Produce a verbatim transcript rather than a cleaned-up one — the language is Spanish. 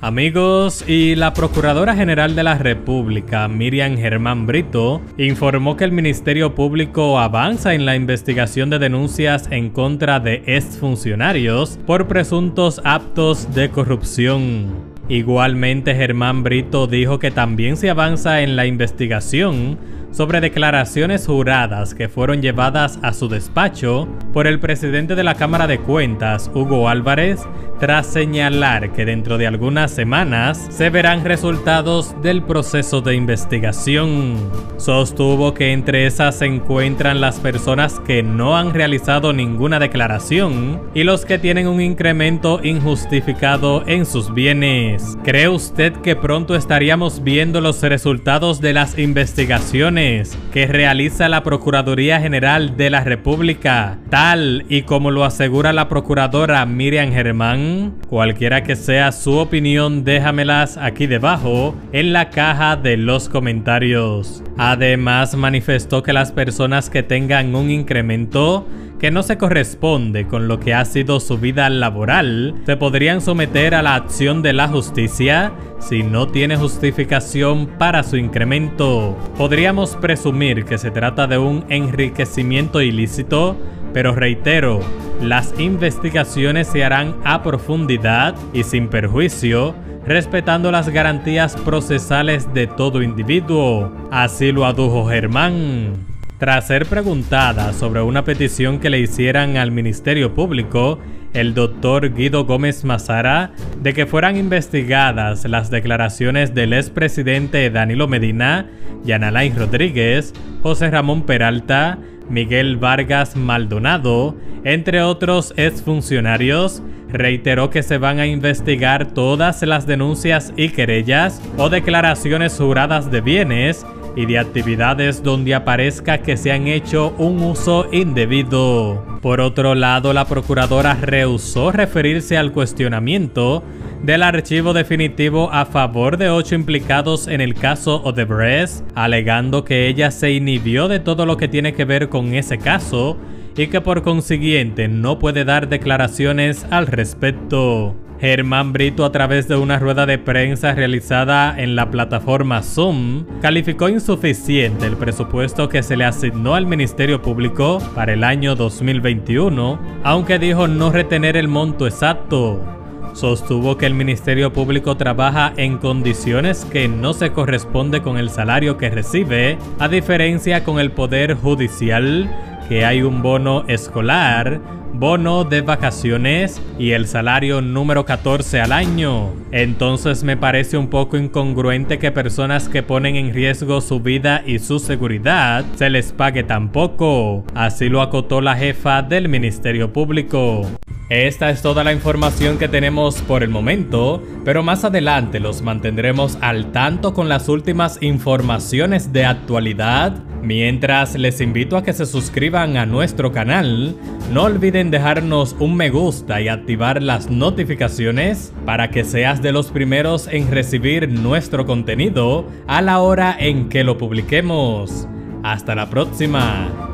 Amigos, y la Procuradora General de la República, Miriam Germán Brito, informó que el Ministerio Público avanza en la investigación de denuncias en contra de exfuncionarios por presuntos actos de corrupción. Igualmente, Germán Brito dijo que también se avanza en la investigación sobre declaraciones juradas que fueron llevadas a su despacho por el presidente de la Cámara de Cuentas, Hugo Álvarez, tras señalar que dentro de algunas semanas se verán resultados del proceso de investigación. Sostuvo que entre esas se encuentran las personas que no han realizado ninguna declaración y los que tienen un incremento injustificado en sus bienes. ¿Cree usted que pronto estaríamos viendo los resultados de las investigaciones que realiza la Procuraduría General de la República, tal y como lo asegura la Procuradora Miriam Germán? Cualquiera que sea su opinión, déjamelas aquí debajo en la caja de los comentarios. Además, manifestó que las personas que tengan un incremento que no se corresponde con lo que ha sido su vida laboral, se podrían someter a la acción de la justicia si no tiene justificación para su incremento. Podríamos presumir que se trata de un enriquecimiento ilícito, pero reitero, las investigaciones se harán a profundidad y sin perjuicio, respetando las garantías procesales de todo individuo. Así lo adujo Germán. Tras ser preguntada sobre una petición que le hicieran al Ministerio Público, el doctor Guido Gómez Mazara, de que fueran investigadas las declaraciones del expresidente Danilo Medina, Yanalain Rodríguez, José Ramón Peralta, Miguel Vargas Maldonado, entre otros exfuncionarios, reiteró que se van a investigar todas las denuncias y querellas o declaraciones juradas de bienes y de actividades donde aparezca que se han hecho un uso indebido. Por otro lado, la procuradora rehusó referirse al cuestionamiento del archivo definitivo a favor de ocho implicados en el caso Odebrecht, alegando que ella se inhibió de todo lo que tiene que ver con ese caso y que por consiguiente no puede dar declaraciones al respecto. Germán Brito, a través de una rueda de prensa realizada en la plataforma Zoom, calificó insuficiente el presupuesto que se le asignó al Ministerio Público para el año dos mil veintiuno, aunque dijo no retener el monto exacto. Sostuvo que el Ministerio Público trabaja en condiciones que no se corresponde con el salario que recibe, a diferencia con el Poder Judicial, que hay un bono escolar, bono de vacaciones y el salario número catorce al año. Entonces me parece un poco incongruente que personas que ponen en riesgo su vida y su seguridad se les pague tan poco. Así lo acotó la jefa del Ministerio Público. Esta es toda la información que tenemos por el momento, pero más adelante los mantendremos al tanto con las últimas informaciones de actualidad. Mientras, les invito a que se suscriban a nuestro canal, no olviden dejarnos un me gusta y activar las notificaciones para que seas de los primeros en recibir nuestro contenido a la hora en que lo publiquemos. Hasta la próxima.